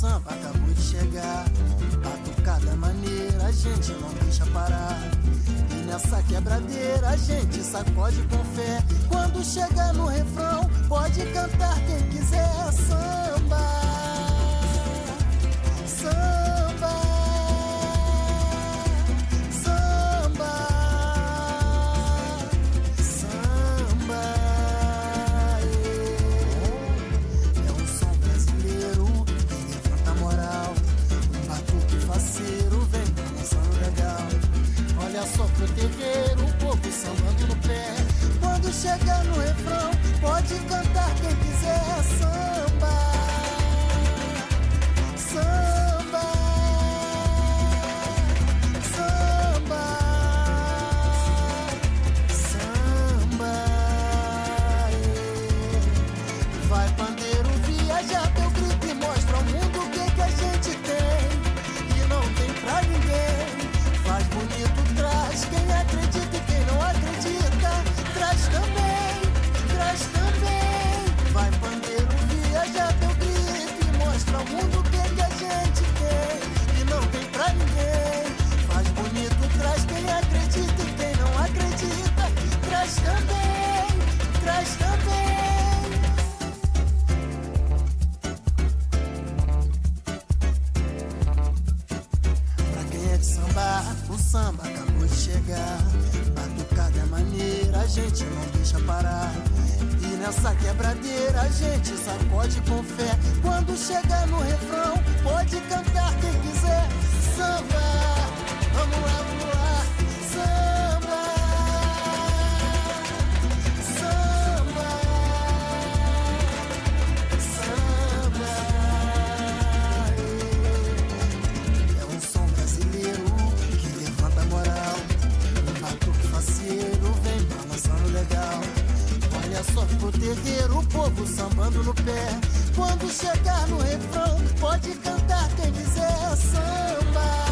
samba acabou de chegar. Batucada maneira, a gente não deixa parar. E nessa quebradeira a gente sacode com fé. Quando chega no refrão, pode cantar quem quiser. Samba, samba, samba, samba. É um som brasileiro que levanta a moral. Um batuque faceiro vem dançando legal. Olha só pro terreiro, o povo sambando no pé. Quando chega no refrão, pode cantar quem quiser. Samba, samba, samba, samba. Vai pandeiro, viaja teu grito e mostra ao mundo o que a gente tem. E não tem pra ninguém. Faz bonito, traz quem acredita e quem não acredita. Traz também, traz também. Vai pandeiro, viaja teu grito e mostra ao mundo o que a gente tem. E não tem pra ninguém. Faz bonito, traz quem acredita e quem não acredita. Traz também, traz também. O samba acabou de chegar. Batucada maneira, a gente não deixa parar. E nessa quebradeira a gente sacode com fé. Quando chega no refrão, pode cantar quem quiser. Samba, vamos lá, vamos lá. Samba, samba, samba. É um som brasileiro que levanta a moral. Um batuque faceiro vem balançando legal. Olha só pro terreiro, o povo sambando no pé. Quando chegar no refrão, pode cantar quem quiser. Samba,